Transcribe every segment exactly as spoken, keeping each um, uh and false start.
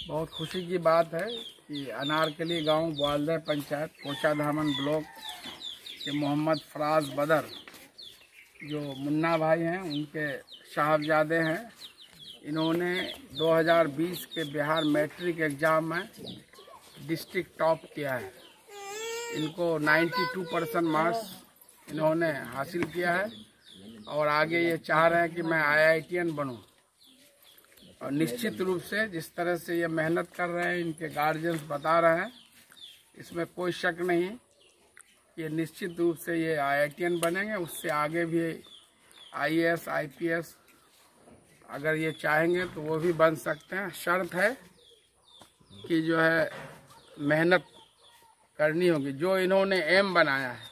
बहुत खुशी की बात है कि अनारकली गांव ग्वालदह पंचायत कोचाधामन ब्लॉक के मोहम्मद फराज बदर जो मुन्ना भाई हैं, उनके साहबजादे हैं। इन्होंने दो हज़ार बीस के बिहार मैट्रिक एग्ज़ाम में डिस्ट्रिक्ट टॉप किया है। इनको बानवे परसेंट मार्क्स इन्होंने हासिल किया है और आगे ये चाह रहे हैं कि मैं आई आई टी एन बनूं। और निश्चित रूप से जिस तरह से ये मेहनत कर रहे हैं, इनके गार्जियंस बता रहे हैं, इसमें कोई शक नहीं। ये निश्चित रूप से ये आई आई टी एन बनेंगे। उससे आगे भी I A S I P S अगर ये चाहेंगे तो वो भी बन सकते हैं। शर्त है कि जो है मेहनत करनी होगी। जो इन्होंने एम बनाया है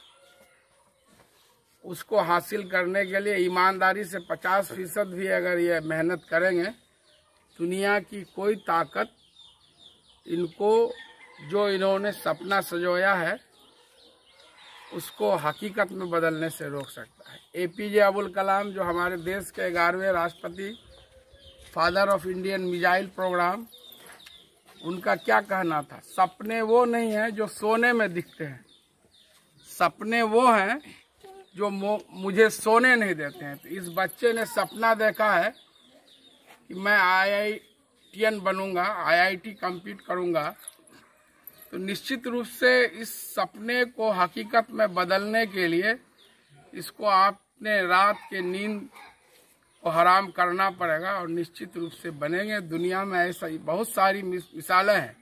उसको हासिल करने के लिए ईमानदारी से पचास फीसद भी अगर ये मेहनत करेंगे, दुनिया की कोई ताकत इनको जो इन्होंने सपना सजोया है उसको हकीकत में बदलने से रोक सकता है। ए पी जे अब्दुल कलाम जो हमारे देश के ग्यारहवें राष्ट्रपति, father of Indian missile programme, उनका क्या कहना था? सपने वो नहीं हैं जो सोने में दिखते हैं, सपने वो हैं जो मुझे सोने नहीं देते हैं। तो इस बच्चे ने सपना देखा है कि मैं आई आई टी एन बनूंगा, आई आई टी कम्पीट करूंगा। तो निश्चित रूप से इस सपने को हकीकत में बदलने के लिए इसको आपने रात के नींद को हराम करना पड़ेगा और निश्चित रूप से बनेंगे। दुनिया में ऐसा बहुत सारी मिसालें हैं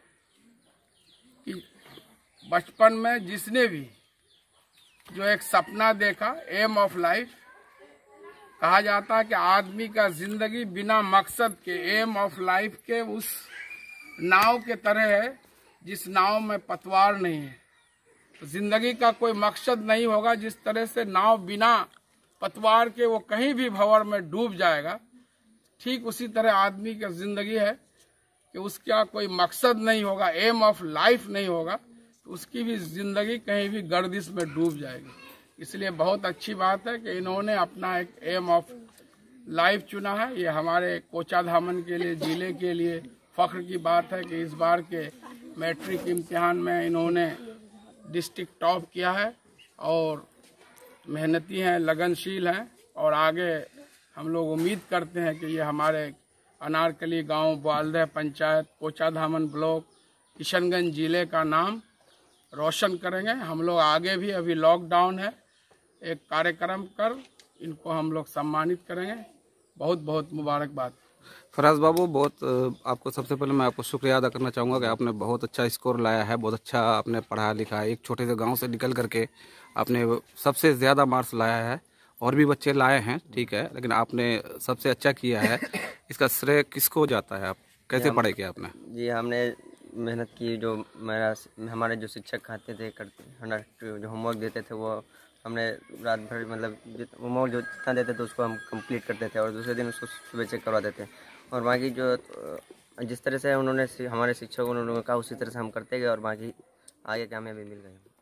कि बचपन में जिसने भी जो एक सपना देखा, एम ऑफ लाइफ, कहा जाता है कि आदमी का जिंदगी बिना मकसद के, एम ऑफ लाइफ के, उस नाव के तरह है जिस नाव में पतवार नहीं है। तो जिंदगी का कोई मकसद नहीं होगा। जिस तरह से नाव बिना पतवार के वो कहीं भी भंवर में डूब जाएगा, ठीक उसी तरह आदमी की जिंदगी है कि उसका कोई मकसद नहीं होगा, एम ऑफ लाइफ नहीं होगा, तो उसकी भी जिंदगी कहीं भी गर्दिश में डूब जाएगी। इसलिए बहुत अच्छी बात है कि इन्होंने अपना एक एम ऑफ लाइफ चुना है। ये हमारे कोचाधामन के लिए, जिले के लिए फख्र की बात है कि इस बार के मैट्रिक इम्तिहान में इन्होंने डिस्ट्रिक्ट टॉप किया है और मेहनती हैं, लगनशील हैं। और आगे हम लोग उम्मीद करते हैं कि ये हमारे अनारकली गांव ग्वालदह पंचायत कोचाधामन ब्लॉक किशनगंज जिले का नाम रोशन करेंगे। हम लोग आगे भी, अभी लॉकडाउन है, एक कार्यक्रम कर इनको हम लोग सम्मानित करेंगे। बहुत बहुत मुबारकबाद। फराज बाबू, बहुत आपको सबसे पहले मैं आपको शुक्रिया अदा करना चाहूँगा कि आपने बहुत अच्छा स्कोर लाया है, बहुत अच्छा आपने पढ़ा लिखा है। एक छोटे से गांव से निकल करके आपने सबसे ज़्यादा मार्क्स लाया है। और भी बच्चे लाए हैं, ठीक है, लेकिन आपने सबसे अच्छा किया है। इसका श्रेय किसको जाता है? आप कैसे पढ़े किया आपने? जी, हमने मेहनत की। जो मेरा हमारे जो शिक्षक आते थे, करते जो होमवर्क देते थे, वो हमने रात भर मतलब होमवर्क जो जितना देते थे उसको हम कंप्लीट करते थे और दूसरे दिन उसको सुबह चेक करवा देते। और बाकी जो जिस तरह से उन्होंने हमारे शिक्षकों उन्होंने कहा उसी तरह से हम करते गए और बाकी आगे कामयाबी मिल गई।